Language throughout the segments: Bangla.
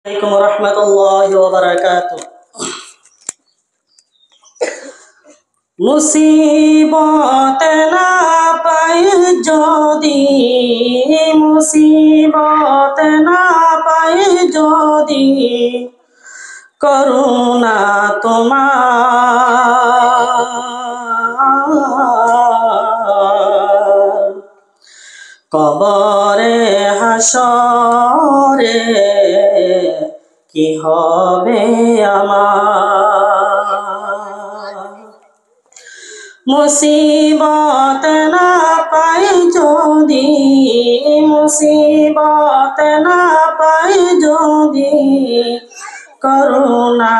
عليكم ورحمة الله وبركاته মুসিবত না পাই যদি মুসিবত না পাই যদি করুণা তোমার কবরে হাসরে কি হবে আমার মুসিবত না পাই যদি মুসিবত না পাই যদি করুণা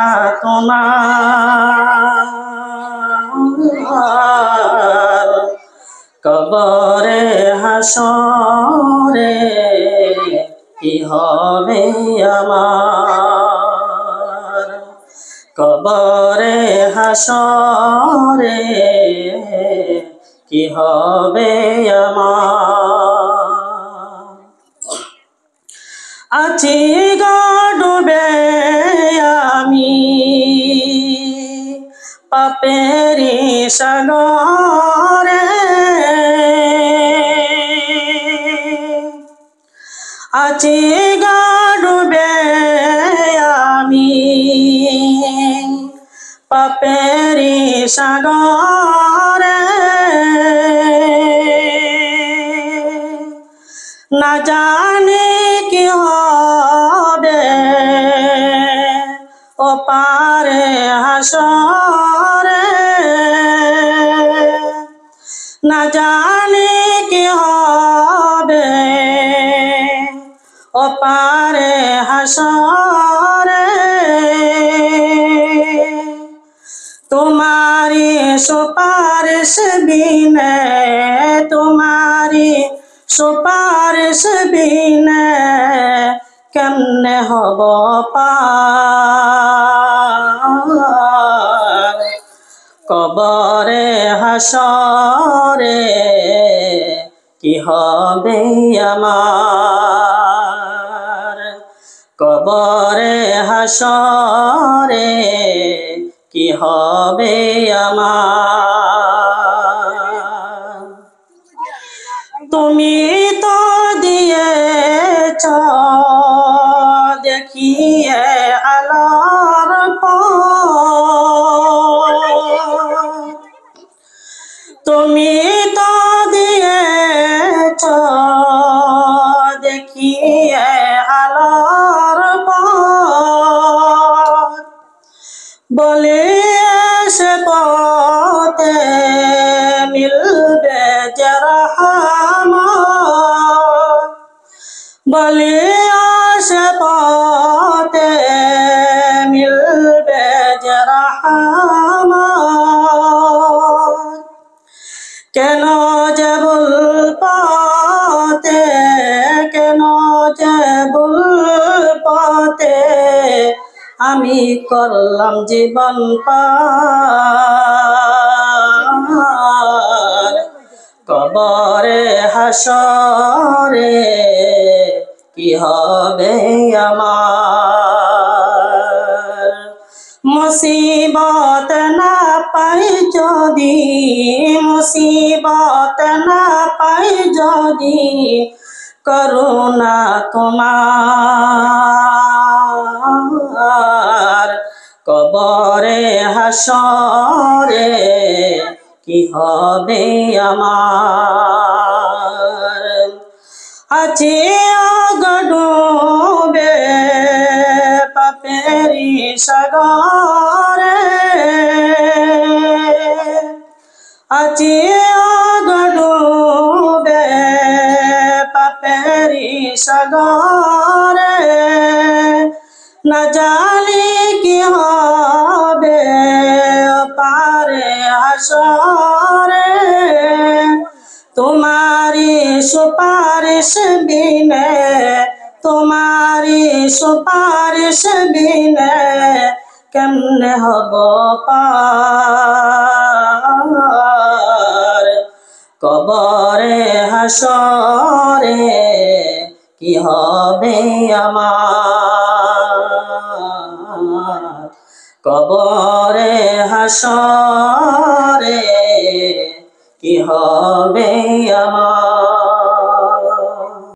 তোমার কবরে হাসরে কি হবে আমার কবরে হাসরে কি হবে আমার আছি গো ডুবে আমি পাপেরি সাগরে আছি গো ডুবে আমি পাপেরি সাগরে না জানি কি হবে ও পারে হাসরে না জানি কি হবে ও পারে হাসরে तुम्हारी सुपारिश बिना तुम्हारी सुपारिश बिना केमने हब पार कबरे हासरे কি হবে আমার কবরে হাসরে কি হবে আমার তুমি তো দিয়েছ দেখিয়ে আলোর পথ তুমি তো দিয়েছ দেখিয়ে আলোর পথ বলে সে পথে মিলবে যারা আমার বলে সে পথে মিলবে যারা আমার কেন যে ভুল পথে কেন যে ভুল পথে আমি করলাম জীবন পার কবরে হাসরে কি হবে আমার মুসিবত না পাই যদি মুসিবত না পাই যদি করুণা তোমার কবরে হাসরে কি হবে আমার আছে ডুবে পাপেরি সাগরে আছে ডুবে পাপেরি সাগরে না জানি কি হবে পারে হাসরে তোমারি সুপারিশ বিনে তোমারি সুপারিশ বিনে কেমনে হব পার কবরে হাসরে কি হবে আমার কবরে হাসরে কি হবে আমার।